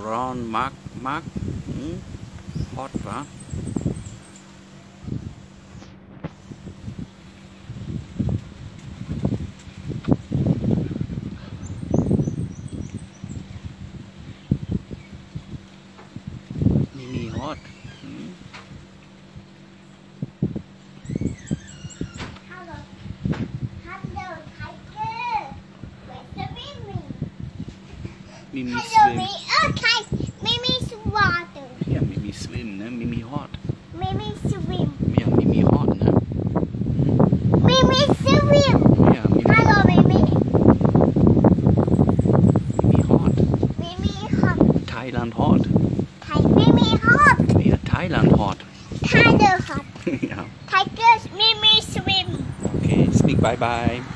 Ron, Mark, hot, wa? Mimi hot. Mimi swim. Okay, Mimi's water. Yeah, Mimi swim, ne? Mimi hot. Mimi swim. Yeah, Mimi hot, ne? Mimi swim. Yeah, Mimi. Hello, Mimi. Mimi hot. Mimi hot. Thailand hot. Mimi hot. Yeah, Thailand hot. Tiger hot. Yeah. Tigers, Mimi swim. Okay, speak bye bye.